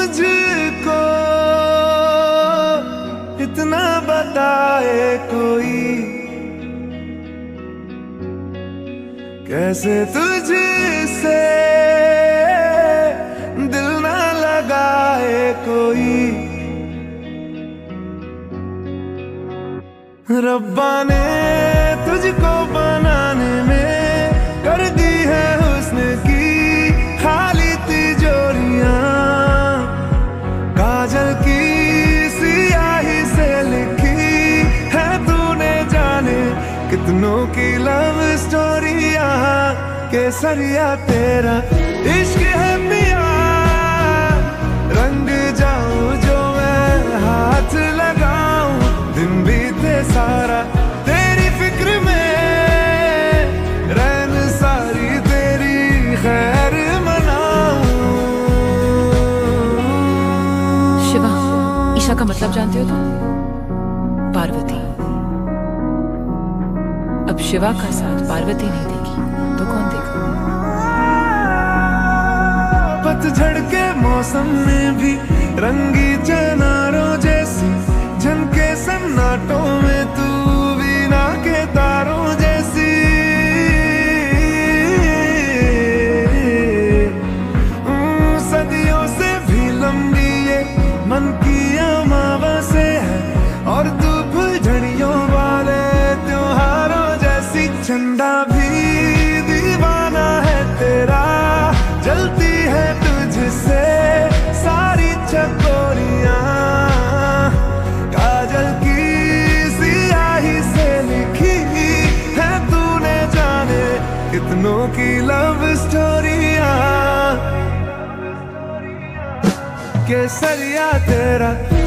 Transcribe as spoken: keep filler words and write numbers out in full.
मुझको इतना बताए कोई, कैसे तुझसे दिल ना लगाए कोई। रब्बा ने तुझको बनाने में कर दी है हुस्न की खाली तिजोरियां, काजल की सियाही से लिखी है तूने जाने कितनों की लव स्टोरियां। केसरिया तेरा इश्क है पिया, रंग जाऊं जो मैं हाथ लगाऊं, दिन बीते सारा तेरी फिक्र में, रैन सारी तेरी खैर मनाऊं। शिवा, ईशा का मतलब जानते हो तुम? पार्वती। अब शिवा का साथ पार्वती नहीं देगी तो कौन देगा? पतझड़ के मौसम में भी रंगी चनारों जैसी झनके सन्नाटों में तू वीणा के तारों जैसी। सदियों से भी लंबी ये मन की अमावस्या है, और तू फुलझड़ियों वाले त्योहारों जैसी। चंदा भी दीवाना है तेरा, जलती है तुझसे सारी चकोरियां, काजल की सियाही से लिखी है तूने जाने कितनों की लव स्टोरियां। केसरिया तेरा